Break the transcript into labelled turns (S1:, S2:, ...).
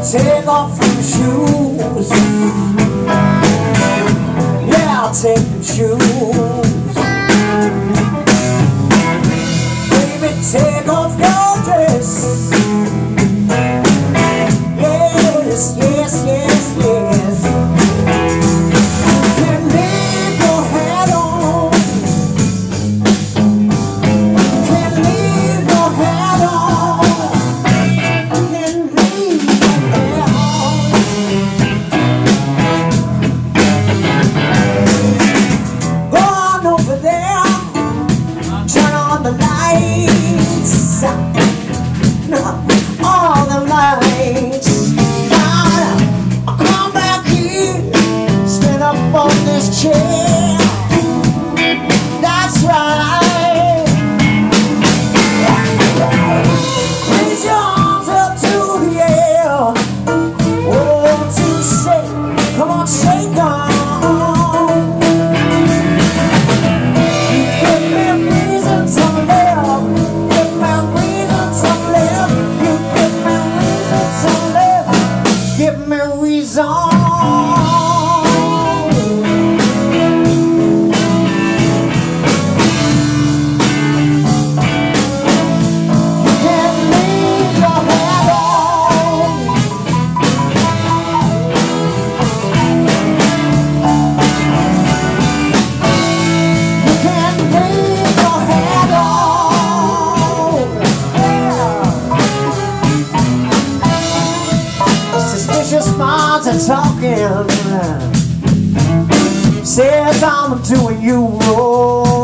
S1: take off your shoes. Yeah, I'll take them shoes. Baby, take off your dress. Yes, yes, yes, yes. You can leave your hat on. You can leave your hat on. You can leave your hat on. Go on over there. Turn on the lights. All the lights. Come back here. Stand up on this chair. That's right. Raise your arms up to the air. Oh, to shake. Come on, shake on. Give me a reason to live. Give me a reason to live. You give me a reason to live. Give me a reason. Suspicious minds are talking. Says I'm doing you wrong.